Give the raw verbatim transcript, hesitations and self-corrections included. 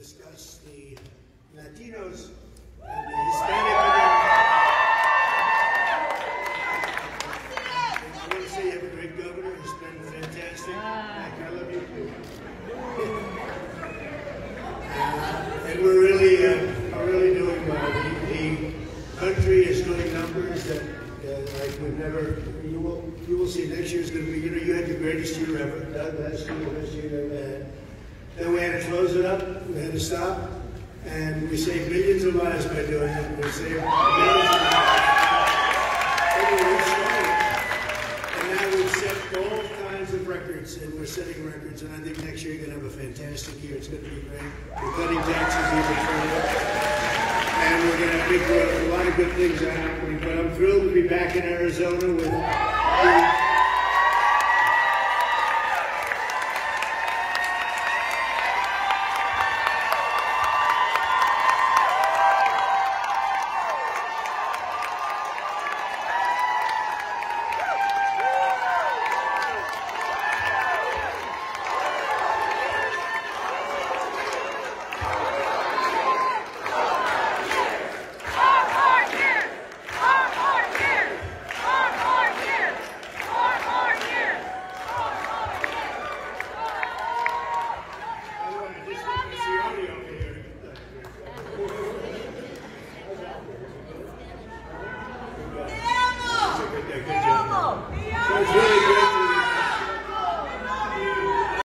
discuss the Latinos and the Hispanic community. I want to say you have a great governor. He's been fantastic. Mike, I love you too. uh, and we're really, uh, we're really doing well. The, the country is doing numbers that uh, like we've never. You will, you will see next year's going to be. You know, you had the greatest year ever. Doug, last year, the best year you ever had. Then we had to close it up. We had to stop. And we saved millions of lives by doing it. We saved millions of lives. And we started. And now we've set all kinds of records, and we're setting records. And I think next year you're going to have a fantastic year. It's going to be great. We're cutting taxes even further. And we're going to have big growth. A lot of good things are happening. But I'm thrilled to be back in Arizona with you.